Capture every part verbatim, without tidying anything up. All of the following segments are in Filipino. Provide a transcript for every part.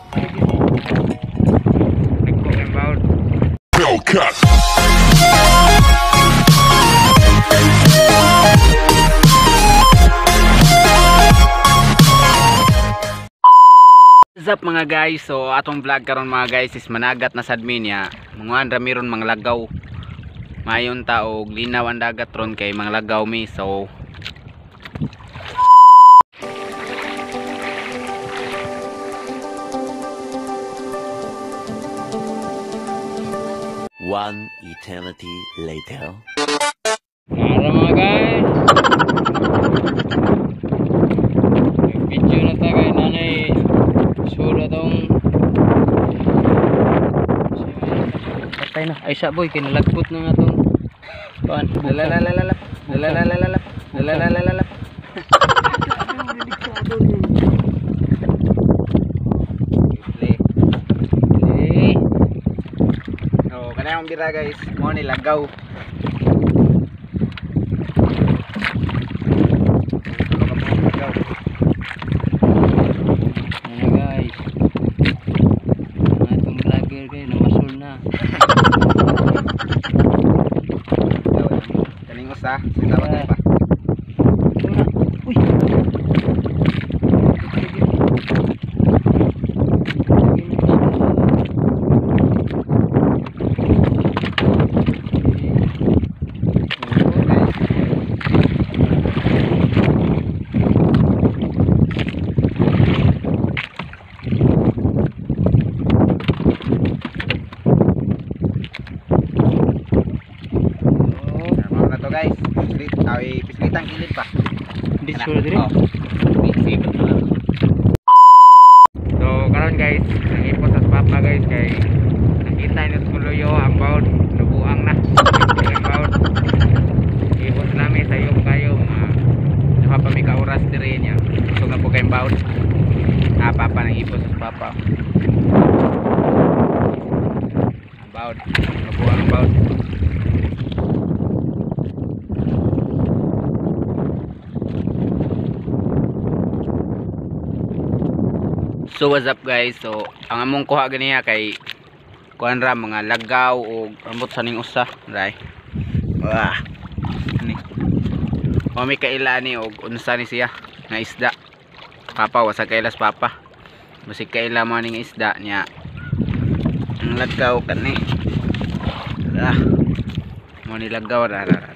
Nagko kay baud. Hellcat. What's up mga guys? So atong vlog karon mga guys is managat na sad mi niya. Mga andra meron mga lagaw. Mayon ta og linaw ang dagat ron kay mga lagaw mi. So One eternity later. Nara mga guys. Nag-video na ta kay nanay sura tong patay na. Ay sa boy kay nalagpot na nga tong kuan. Lalalala. Lalalala. Lalalala. Oh, kana yung bira guys. Mo ni lagaw. Ah, sita pa pa. Uy. Guys, pislit, tawi pislitang kilid pa. Hindi sure dire. Oh. So, karon guys, nangipos sa papa guys kay nakita ni Suluyo ang baud, nubuang na. Ang baud. Ipos nami sa iyo kayo mga naha pa mi ka oras dire niya. Gusto na po kay baud. Ah, papa nang ipos sa papa. Baud, nubuang baud. So what's up guys, so ang among kuha ganiya kay kuan ra mga lagaw o ambot sa ning usa ray. Wah. Ni. Mami kaila ni og unsa ni siya nga isda. Papa wasa kailas papa. Basig kaila mo ning isda niya. Ang lagaw kani. Ah. Mo ni lagaw ra ra.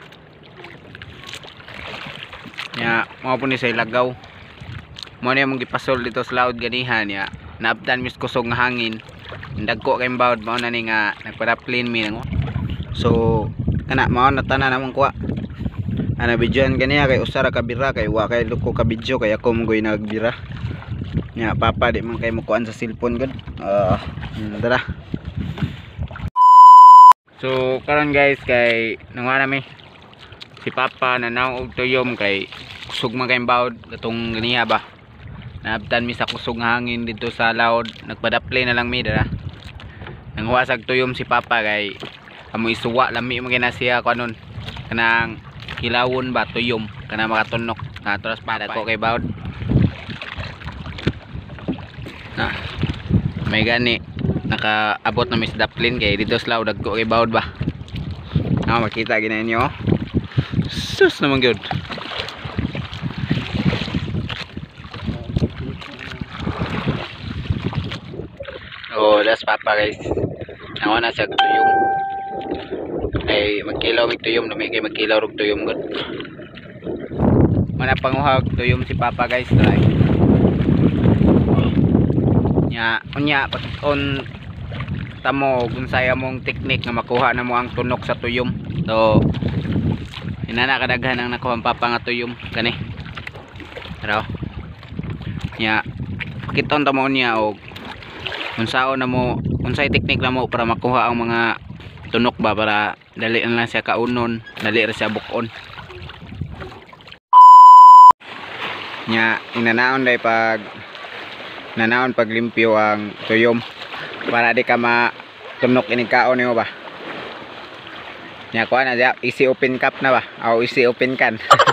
Nya mo po ni say lagaw. Mo na mong gipasol dito sa laod ganihan ya. Naabdan mis kusog nga hangin. Dagko kay baud mao na ni nga nagpadaplin mi nang. So kana mao na tanan namong kuha. Ana videoan ganiya kay usara ka bira kay wa kay luko ka video kay ako mong goy nagbira. Nya papa di man kay mo kuan sa cellphone gud. Ah, uh, dara. So karon guys kay nangana mi si papa nanaw og tuyom kay kusog man kay baud katong ganiya ba. Naabtan mi sa kusog nga hangin dito sa laod. Nagpadaplay na lang mi dara. Nanghuwa sag tuyom si papa kay amo isuwa lami mo gina siya kanon. Kanang kilawon ba tuyom kana makatunok. Katras pada ko kay baud. Na. May gani nakaabot na mi sa daplin kay dito sa laod dagko kay baud ba. Ah, makita gina ninyo. Sus naman gyud. Oh, das papa guys. Nawa na sa tuyom. Ay magkilaw mig tuyom, dumi kay magkilaw rog tuyom gud. Mana panguhag tuyom si papa guys, try. Nya, unya paton tamo kung saya mong teknik nga makuha na mo ang tunok sa tuyom. So inana kadaghan ang nakuha ang papa nga tuyom kani. Pero nya pakiton tamo niya og unsaon na mo unsay teknik na mo para makuha ang mga tunok ba para dali na lang siya kaunon, dali ra siya bukon. Nya inanaon day pag nanaon pag limpyo ang tuyom para di ka matunok ini kaon nimo ba. Nya kuan na easy open cup na ba? O easy open can.